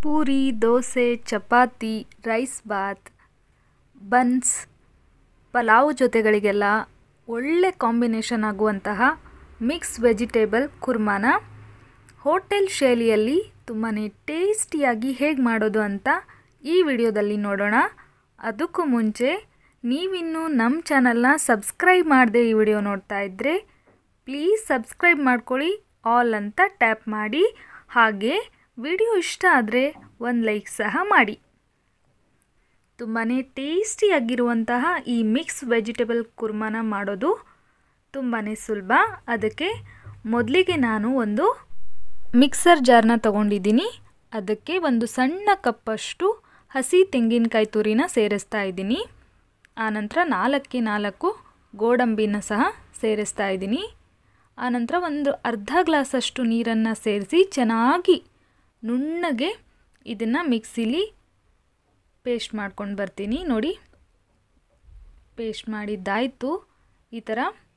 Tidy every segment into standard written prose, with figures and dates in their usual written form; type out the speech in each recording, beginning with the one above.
Puri, dosa, chapati, rice bath, buns, pulao ಜೊತೆಗಳಿಗೆಲ್ಲ ಒಳ್ಳೆ combination ಆಗುವಂತಹ ಮಿಕ್ಸ್ ವೆಜಿಟೇಬಲ್ ಕುರ್ಮಾನ ಹೋಟೆಲ್ ಶೈಲಿಯಲ್ಲಿ ತುಂಬಾ ಟೇಸ್ಟಿಯಾಗಿ ಹೇಗೆ ಮಾಡೋದು ಅಂತ ಈ ವಿಡಿಯೋದಲ್ಲಿ ನೋಡೋಣ. ಅದಕ್ಕೂ ಮುಂಚೆ ನೀವಿನ್ನೂ ನಮ್ಮ ಚಾನಲ್ನ ಸಬ್ಸ್ಕ್ರೈಬ್ ಮಾಡದೆ ಈ ವಿಡಿಯೋ ನೋಡ್ತಾ ಇದ್ದರೆ ಪ್ಲೀಸ್ ಸಬ್ಸ್ಕ್ರೈಬ್ ಮಾಡ್ಕೊಳ್ಳಿ, ಆಲ್ ಅಂತ ಟ್ಯಾಪ್ ಮಾಡಿ. ಹಾಗೆ ವಿಡಿಯೋ ಇಷ್ಟ ಆದರೆ ಒಂದು ಲೈಕ್ ಸಹ ಮಾಡಿ. ತುಂಬಾ ಟೇಸ್ಟಿಯಾಗಿರುವಂತಹ ಈ ಮಿಕ್ಸ್ ವೆಜಿಟೇಬಲ್ ಕುರ್ಮಾನ ಮಾಡೋದು ತುಂಬಾ ಸುಲಭ. ಅದಕ್ಕೆ ಮೊದಲಿಗೆ ನಾನು ಒಂದು ಮಿಕ್ಸರ್ ಜಾರ್ನ ತೊಗೊಂಡಿದ್ದೀನಿ. ಅದಕ್ಕೆ ಒಂದು ಸಣ್ಣ ಕಪ್ಪಷ್ಟು ಹಸಿ ತೆಂಗಿನಕಾಯಿ ತುರಿನ ಸೇರಿಸ್ತಾ ಇದ್ದೀನಿ. ಆನಂತರ 4 ಗೋಡಂಬಿನ ಸಹ ಸೇರಿಸ್ತಾ ಇದ್ದೀನಿ. ಆನಂತರ ಒಂದು ಅರ್ಧ ಗ್ಲಾಸಷ್ಟು ನೀರನ್ನು ಸೇರಿಸಿ ಚೆನ್ನಾಗಿ ನುಣ್ಣಗೆ ಇದನ್ನು ಮಿಕ್ಸಿಲಿ ಪೇಸ್ಟ್ ಮಾಡ್ಕೊಂಡು ಬರ್ತೀನಿ. ನೋಡಿ, ಪೇಸ್ಟ್ ಮಾಡಿದ್ದಾಯಿತು. ಈ ಥರ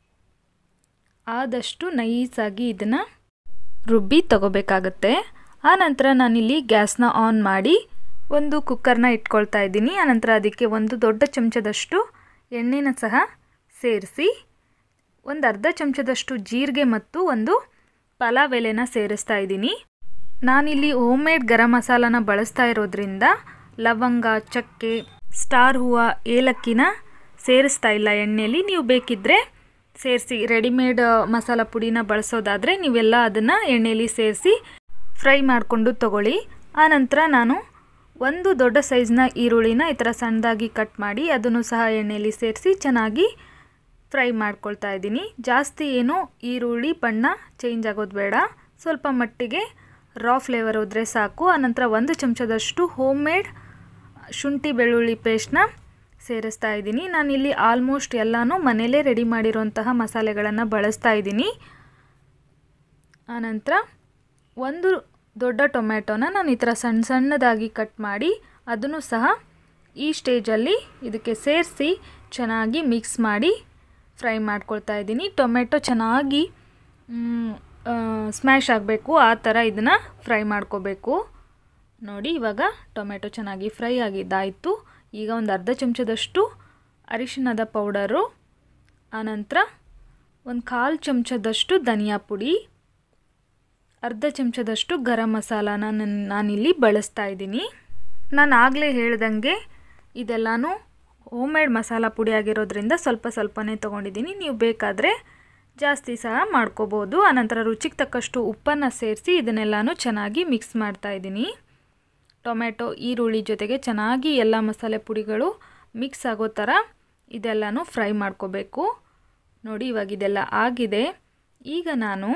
ಆದಷ್ಟು ನೈಸಾಗಿ ಇದನ್ನು ರುಬ್ಬಿ ತಗೋಬೇಕಾಗತ್ತೆ. ಆನಂತರ ನಾನಿಲ್ಲಿ ಗ್ಯಾಸ್ನ ಆನ್ ಮಾಡಿ ಒಂದು ಕುಕ್ಕರ್ನ ಇಟ್ಕೊಳ್ತಾ ಇದ್ದೀನಿ. ಆನಂತರ ಅದಕ್ಕೆ ಒಂದು ದೊಡ್ಡ ಚಮಚದಷ್ಟು ಎಣ್ಣೆನ ಸಹ ಸೇರಿಸಿ ಒಂದು ಅರ್ಧ ಚಮಚದಷ್ಟು ಜೀರಿಗೆ ಮತ್ತು ಒಂದು ಪಲಾವ್ ಎಲೆನ ಸೇರಿಸ್ತಾ ಇದ್ದೀನಿ. ನಾನಿಲ್ಲಿ ಹೋಮ್ ಮೇಡ್ ಗರಂ ಮಸಾಲಾನ ಬಳಸ್ತಾ ಇರೋದ್ರಿಂದ ಲವಂಗ, ಚಕ್ಕೆ, ಸ್ಟಾರ್ ಹೂವು, ಏಲಕ್ಕಿನ ಸೇರಿಸ್ತಾ ಇಲ್ಲ ಎಣ್ಣೆಯಲ್ಲಿ. ನೀವು ಬೇಕಿದ್ದರೆ ಸೇರಿಸಿ, ರೆಡಿಮೇಡ್ ಮಸಾಲ ಪುಡಿನ ಬಳಸೋದಾದರೆ ನೀವೆಲ್ಲ ಅದನ್ನು ಎಣ್ಣೆಯಲ್ಲಿ ಸೇರಿಸಿ ಫ್ರೈ ಮಾಡಿಕೊಂಡು ತಗೊಳ್ಳಿ. ಆನಂತರ ನಾನು ಒಂದು ದೊಡ್ಡ ಸೈಜ್ನ ಈರುಳ್ಳಿನ ಈ ಥರ ಸಣ್ಣದಾಗಿ ಕಟ್ ಮಾಡಿ ಅದನ್ನು ಸಹ ಎಣ್ಣೆಯಲ್ಲಿ ಸೇರಿಸಿ ಚೆನ್ನಾಗಿ ಫ್ರೈ ಮಾಡ್ಕೊಳ್ತಾ ಇದ್ದೀನಿ. ಜಾಸ್ತಿ ಏನು ಈರುಳ್ಳಿ ಬಣ್ಣ ಚೇಂಜ್ ಆಗೋದು ಬೇಡ, ಸ್ವಲ್ಪ ಮಟ್ಟಿಗೆ ರಾ ಫ್ಲೇವರ್ ಹೋದರೆ ಸಾಕು. ಆನಂತರ 1 ಚಮಚದಷ್ಟು ಹೋಮ್ ಮೇಡ್ ಶುಂಠಿ ಬೆಳ್ಳುಳ್ಳಿ ಪೇಸ್ಟ್ನ ಸೇರಿಸ್ತಾ ಇದ್ದೀನಿ. ನಾನಿಲ್ಲಿ ಆಲ್ಮೋಸ್ಟ್ ಎಲ್ಲನೂ ಮನೆಯಲ್ಲೇ ರೆಡಿ ಮಾಡಿರೋಂತಹ ಮಸಾಲೆಗಳನ್ನು ಬಳಸ್ತಾ ಇದ್ದೀನಿ. ಆನಂತರ ಒಂದು ದೊಡ್ಡ ಟೊಮ್ಯಾಟೋನ ನಾನು ಈ ಥರ ಸಣ್ಣದಾಗಿ ಕಟ್ ಮಾಡಿ ಅದನ್ನು ಸಹ ಈ ಸ್ಟೇಜಲ್ಲಿ ಇದಕ್ಕೆ ಸೇರಿಸಿ ಚೆನ್ನಾಗಿ ಮಿಕ್ಸ್ ಮಾಡಿ ಫ್ರೈ ಮಾಡ್ಕೊಳ್ತಾ ಇದ್ದೀನಿ. ಟೊಮೆಟೊ ಚೆನ್ನಾಗಿ ಸ್ಮ್ಯಾಶ್ ಆಗಬೇಕು, ಆ ಥರ ಇದನ್ನು ಫ್ರೈ ಮಾಡ್ಕೋಬೇಕು. ನೋಡಿ, ಇವಾಗ ಟೊಮೆಟೊ ಚೆನ್ನಾಗಿ ಫ್ರೈ ಆಗಿದ್ದಾಯಿತು. ಈಗ ಒಂದು ಅರ್ಧ ಚಮಚದಷ್ಟು ಅರಿಶಿಣದ ಪೌಡರು, ಆನಂತರ ಒಂದು 1/4 ಚಮಚದಷ್ಟು ಧನಿಯಾ ಪುಡಿ, ಅರ್ಧ ಚಮಚದಷ್ಟು ಗರಂ ಮಸಾಲಾನ ನಾನಿಲ್ಲಿ ಬಳಸ್ತಾ ಇದ್ದೀನಿ. ನಾನು ಆಗಲೇ ಹೇಳ್ದಂಗೆ ಇದೆಲ್ಲನೂ ಹೋಮ್ ಮೇಡ್ ಮಸಾಲ ಪುಡಿ ಆಗಿರೋದ್ರಿಂದ ಸ್ವಲ್ಪನೇ ತೊಗೊಂಡಿದ್ದೀನಿ. ನೀವು ಬೇಕಾದರೆ ಜಾಸ್ತಿ ಸಹ ಮಾಡ್ಕೋಬೋದು. ಆನಂತರ ರುಚಿಗೆ ತಕ್ಕಷ್ಟು ಉಪ್ಪನ್ನು ಸೇರಿಸಿ ಇದನ್ನೆಲ್ಲನೂ ಚೆನ್ನಾಗಿ ಮಿಕ್ಸ್ ಮಾಡ್ತಾ ಇದ್ದೀನಿ. ಟೊಮೆಟೊ, ಈರುಳ್ಳಿ ಜೊತೆಗೆ ಚೆನ್ನಾಗಿ ಎಲ್ಲ ಮಸಾಲೆ ಪುಡಿಗಳು ಮಿಕ್ಸ್ ಆಗೋ ಥರ ಇದೆಲ್ಲನೂ ಫ್ರೈ ಮಾಡ್ಕೋಬೇಕು. ನೋಡಿ, ಇವಾಗ ಇದೆಲ್ಲ ಆಗಿದೆ. ಈಗ ನಾನು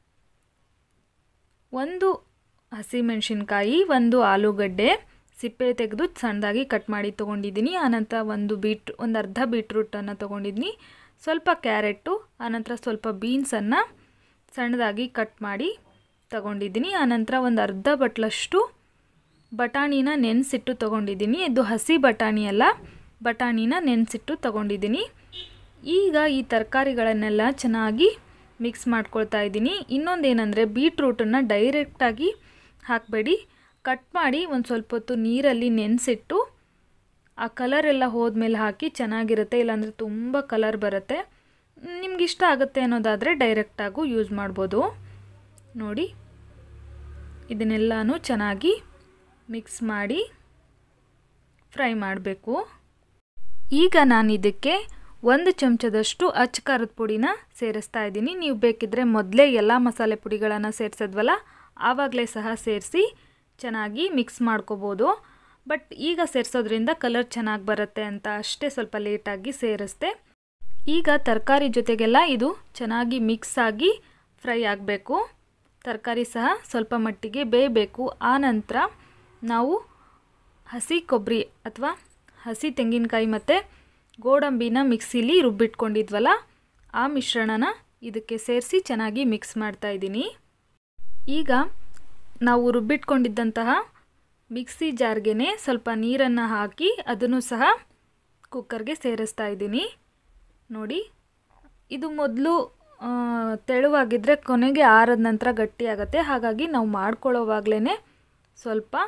ಒಂದು ಹಸಿಮೆಣಸಿನ್ಕಾಯಿ, ಒಂದು ಆಲೂಗಡ್ಡೆ ಸಿಪ್ಪೆ ತೆಗೆದು ಸಣ್ಣದಾಗಿ ಕಟ್ ಮಾಡಿ ತೊಗೊಂಡಿದ್ದೀನಿ. ಆನಂತರ ಒಂದು ಅರ್ಧ ಬೀಟ್ರೂಟನ್ನು ತೊಗೊಂಡಿದ್ದೀನಿ, ಸ್ವಲ್ಪ ಕ್ಯಾರೆಟು, ಆನಂತರ ಸ್ವಲ್ಪ ಬೀನ್ಸನ್ನು ಸಣ್ಣದಾಗಿ ಕಟ್ ಮಾಡಿ ತೊಗೊಂಡಿದ್ದೀನಿ. ಆನಂತರ ಒಂದು ಅರ್ಧ ಬಟ್ಲಷ್ಟು ಬಟಾಣಿನ ನೆನೆಸಿಟ್ಟು ತೊಗೊಂಡಿದ್ದೀನಿ. ಇದು ಹಸಿ ಬಟಾಣಿ ಅಲ್ಲ, ಬಟಾಣಿನ ನೆನೆಸಿಟ್ಟು ತೊಗೊಂಡಿದ್ದೀನಿ. ಈಗ ಈ ತರಕಾರಿಗಳನ್ನೆಲ್ಲ ಚೆನ್ನಾಗಿ ಮಿಕ್ಸ್ ಮಾಡ್ಕೊಳ್ತಾ ಇದ್ದೀನಿ. ಇನ್ನೊಂದೇನೆಂದರೆ ಬೀಟ್ರೂಟನ್ನು ಡೈರೆಕ್ಟಾಗಿ ಹಾಕಬೇಡಿ, ಕಟ್ ಮಾಡಿ ಒಂದು ಸ್ವಲ್ಪ ಹೊತ್ತು ನೀರಲ್ಲಿ ನೆನೆಸಿಟ್ಟು ಆ ಕಲರೆಲ್ಲ ಹೋದ್ಮೇಲೆ ಹಾಕಿ ಚೆನ್ನಾಗಿರುತ್ತೆ. ಇಲ್ಲಾಂದರೆ ತುಂಬ ಕಲರ್ ಬರುತ್ತೆ. ನಿಮಗಿಷ್ಟ ಆಗುತ್ತೆ ಅನ್ನೋದಾದರೆ ಡೈರೆಕ್ಟಾಗೂ ಯೂಸ್ ಮಾಡ್ಬೋದು. ನೋಡಿ, ಇದನ್ನೆಲ್ಲನೂ ಚೆನ್ನಾಗಿ ಮಿಕ್ಸ್ ಮಾಡಿ ಫ್ರೈ ಮಾಡಬೇಕು. ಈಗ ನಾನು ಇದಕ್ಕೆ 1 ಚಮಚದಷ್ಟು ಅಚ್ಚ ಖಾರದ ಪುಡಿನ ಸೇರಿಸ್ತಾ ಇದ್ದೀನಿ. ನೀವು ಬೇಕಿದ್ದರೆ ಮೊದಲೇ ಎಲ್ಲ ಮಸಾಲೆ ಪುಡಿಗಳನ್ನು ಸೇರಿಸಿದ್ವಲ್ಲ, ಆವಾಗಲೇ ಸಹ ಸೇರಿಸಿ ಚೆನ್ನಾಗಿ ಮಿಕ್ಸ್ ಮಾಡ್ಕೋಬೋದು. ಬಟ್ ಈಗ ಸೇರಿಸೋದ್ರಿಂದ ಕಲರ್ ಚೆನ್ನಾಗಿ ಬರುತ್ತೆ ಅಂತ ಅಷ್ಟೇ ಸ್ವಲ್ಪ ಲೇಟಾಗಿ ಸೇರಿಸ್ದೆ. ಈಗ ತರಕಾರಿ ಜೊತೆಗೆಲ್ಲ ಇದು ಚೆನ್ನಾಗಿ ಮಿಕ್ಸ್ ಆಗಿ ಫ್ರೈ ಆಗಬೇಕು. ತರಕಾರಿ ಸಹ ಸ್ವಲ್ಪ ಮಟ್ಟಿಗೆ ಬೇಯಬೇಕು. ಆನಂತರ ನಾವು ಹಸಿ ಕೊಬ್ಬರಿ ಅಥವಾ ಹಸಿ ತೆಂಗಿನಕಾಯಿ ಮತ್ತು ಗೋಡಂಬಿನ ಮಿಕ್ಸಿಲಿ ರುಬ್ಬಿಟ್ಕೊಂಡಿದ್ವಲ್ಲ, ಆ ಮಿಶ್ರಣನ ಇದಕ್ಕೆ ಸೇರಿಸಿ ಚೆನ್ನಾಗಿ ಮಿಕ್ಸ್ ಮಾಡ್ತಾ ಇದ್ದೀನಿ. ಈಗ ನಾವು ರುಬ್ಬಿಟ್ಕೊಂಡಿದ್ದಂತಹ ಮಿಕ್ಸಿ ಜಾರ್ಗೆ ಸ್ವಲ್ಪ ನೀರನ್ನು ಹಾಕಿ ಅದನ್ನು ಸಹ ಕುಕ್ಕರ್ಗೆ ಸೇರಿಸ್ತಾ ಇದ್ದೀನಿ. ನೋಡಿ, ಇದು ಮೊದಲು ತೆಳುವಾಗಿದ್ದರೆ ಕೊನೆಗೆ ಆರದ ನಂತರ ಗಟ್ಟಿಯಾಗುತ್ತೆ. ಹಾಗಾಗಿ ನಾವು ಮಾಡ್ಕೊಳ್ಳೋವಾಗಲೇ ಸ್ವಲ್ಪ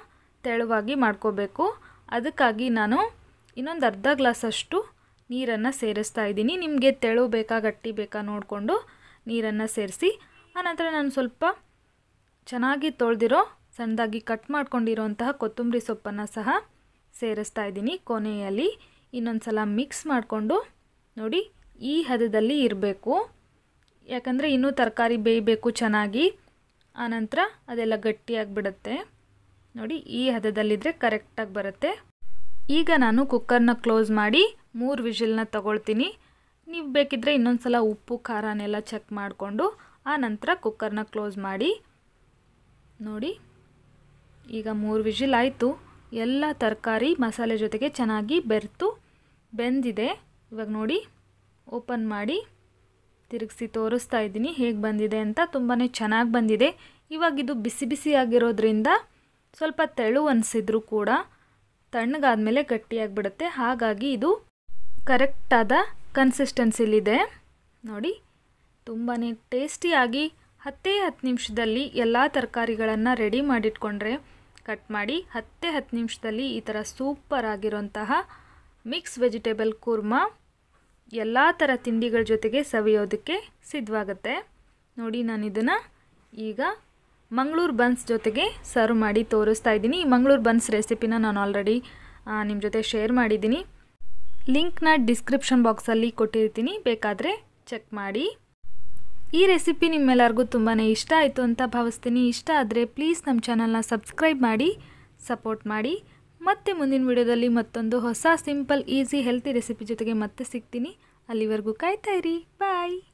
ತೆಳುವಾಗಿ ಮಾಡ್ಕೋಬೇಕು. ಅದಕ್ಕಾಗಿ ನಾನು ಇನ್ನೊಂದು ಅರ್ಧ ಗ್ಲಾಸಷ್ಟು ನೀರನ್ನು ಸೇರಿಸ್ತಾ ಇದ್ದೀನಿ. ನಿಮಗೆ ತೆಳು ಬೇಕಾ ಗಟ್ಟಿ ಬೇಕಾ ನೋಡಿಕೊಂಡು ನೀರನ್ನು ಸೇರಿಸಿ. ಆನಂತರ ನಾನು ಸ್ವಲ್ಪ ಚೆನ್ನಾಗಿ ತೊಳೆದಿರೋ ಸಣ್ಣದಾಗಿ ಕಟ್ ಮಾಡ್ಕೊಂಡಿರೋಂತಹ ಕೊತ್ತಂಬರಿ ಸೊಪ್ಪನ್ನು ಸಹ ಸೇರಿಸ್ತಾ ಇದ್ದೀನಿ. ಕೊನೆಯಲ್ಲಿ ಇನ್ನೊಂದು ಸಲ ಮಿಕ್ಸ್ ಮಾಡಿಕೊಂಡು ನೋಡಿ ಈ ಹದದಲ್ಲಿ ಇರಬೇಕು. ಯಾಕಂದರೆ ಇನ್ನೂ ತರಕಾರಿ ಬೇಯಬೇಕು ಚೆನ್ನಾಗಿ, ಆನಂತರ ಅದೆಲ್ಲ ಗಟ್ಟಿಯಾಗಿಬಿಡುತ್ತೆ. ನೋಡಿ ಈ ಹದದಲ್ಲಿದ್ದರೆ ಕರೆಕ್ಟಾಗಿ ಬರುತ್ತೆ. ಈಗ ನಾನು ಕುಕ್ಕರ್ನ ಕ್ಲೋಸ್ ಮಾಡಿ 3 ವಿಷಿಲ್ನ ತಗೊಳ್ತೀನಿ. ನೀವು ಬೇಕಿದ್ದರೆ ಇನ್ನೊಂದು ಸಲ ಉಪ್ಪು ಖಾರನೆಲ್ಲ ಚೆಕ್ ಮಾಡಿಕೊಂಡು ಆನಂತರ ಕುಕ್ಕರ್ನ ಕ್ಲೋಸ್ ಮಾಡಿ. ನೋಡಿ ಈಗ 3 ವಿಷಿಲ್ ಆಯಿತು. ಎಲ್ಲ ತರಕಾರಿ ಮಸಾಲೆ ಜೊತೆಗೆ ಚೆನ್ನಾಗಿ ಬೆಂದಿದೆ. ಇವಾಗ ನೋಡಿ ಓಪನ್ ಮಾಡಿ ತಿರುಗಿಸಿ ತೋರಿಸ್ತಾ ಇದ್ದೀನಿ ಹೇಗೆ ಬಂದಿದೆ ಅಂತ. ತುಂಬಾ ಚೆನ್ನಾಗಿ ಬಂದಿದೆ. ಇವಾಗ ಇದು ಬಿಸಿ ಬಿಸಿಯಾಗಿರೋದ್ರಿಂದ ಸ್ವಲ್ಪ ತೆಳು ಅನಿಸಿದ್ರು ಕೂಡ ತಣ್ಣಗಾದ್ಮೇಲೆ ಗಟ್ಟಿಯಾಗಿಬಿಡುತ್ತೆ. ಹಾಗಾಗಿ ಇದು ಕರೆಕ್ಟಾದ ಕನ್ಸಿಸ್ಟೆನ್ಸಿಲಿದೆ. ನೋಡಿ ತುಂಬಾ ಟೇಸ್ಟಿಯಾಗಿ 10 ನಿಮಿಷದಲ್ಲಿ ಎಲ್ಲ ತರಕಾರಿಗಳನ್ನು ರೆಡಿ ಮಾಡಿಟ್ಕೊಂಡ್ರೆ, ಕಟ್ ಮಾಡಿ 10 ನಿಮಿಷದಲ್ಲಿ ಈ ಥರ ಸೂಪರ್ ಆಗಿರೋಂತಹ ಮಿಕ್ಸ್ ವೆಜಿಟೇಬಲ್ ಕುರ್ಮಾ ಎಲ್ಲ ಥರ ತಿಂಡಿಗಳ ಜೊತೆಗೆ ಸವಿಯೋದಕ್ಕೆ ಸಿದ್ಧವಾಗುತ್ತೆ. ನೋಡಿ ನಾನು ಇದನ್ನು ಈಗ ಮಂಗಳೂರು ಬನ್ಸ್ ಜೊತೆಗೆ ಸರ್ವ್ ಮಾಡಿ ತೋರಿಸ್ತಾ ಇದ್ದೀನಿ. ಈ ಮಂಗಳೂರು ಬನ್ಸ್ ರೆಸಿಪಿನ ನಾನು ಆಲ್ರೆಡಿ ನಿಮ್ಮ ಜೊತೆ ಶೇರ್ ಮಾಡಿದ್ದೀನಿ. ಲಿಂಕ್ನ ಡಿಸ್ಕ್ರಿಪ್ಷನ್ ಬಾಕ್ಸಲ್ಲಿ ಕೊಟ್ಟಿರ್ತೀನಿ, ಬೇಕಾದರೆ ಚೆಕ್ ಮಾಡಿ. ಈ ರೆಸಿಪಿ ನಿಮ್ಮೆಲ್ಲರಿಗೂ ತುಂಬಾ ಇಷ್ಟ ಆಯಿತು ಅಂತ ಭಾವಿಸ್ತೀನಿ. ಇಷ್ಟ ಆದರೆ ಪ್ಲೀಸ್ ನಮ್ಮ ಚಾನಲ್ನ ಸಬ್ಸ್ಕ್ರೈಬ್ ಮಾಡಿ ಸಪೋರ್ಟ್ ಮಾಡಿ. ಮತ್ತೆ ಮುಂದಿನ ವಿಡಿಯೋದಲ್ಲಿ ಮತ್ತೊಂದು ಹೊಸ ಸಿಂಪಲ್ ಈಸಿ ಹೆಲ್ತಿ ರೆಸಿಪಿ ಜೊತೆಗೆ ಮತ್ತೆ ಸಿಗ್ತೀನಿ. ಅಲ್ಲಿವರೆಗೂ ಕಾಯ್ತಾ ಇರಿ. ಬಾಯ್.